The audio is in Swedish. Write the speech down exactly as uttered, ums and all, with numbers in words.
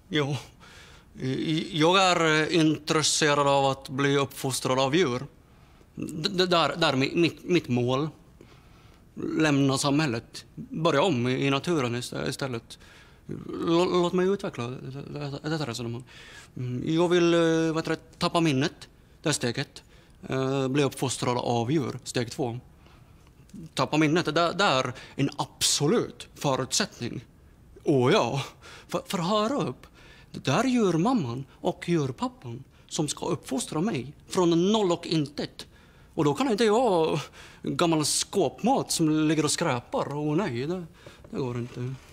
Jo, I- jag är intresserad av att bli uppfostrad av djur. Det där, där är mitt, mitt mål. Lämna samhället. Börja om i, i naturen istället. L- låt mig utveckla detta, detta resonemang. Mm, Jag vill eh, vad heter det, tappa minnet. Det är steg ett. Eh, bli uppfostrad av djur. Steg två. Tappa minnet. Det, det är en absolut förutsättning. Åh ja. För, för höra upp. Det är djurmamman och djurpappan som ska uppfostra mig från noll och intet. Och då kan inte jag ha gammal skåpmat som ligger och skräpar. Åh nej, det, det går inte.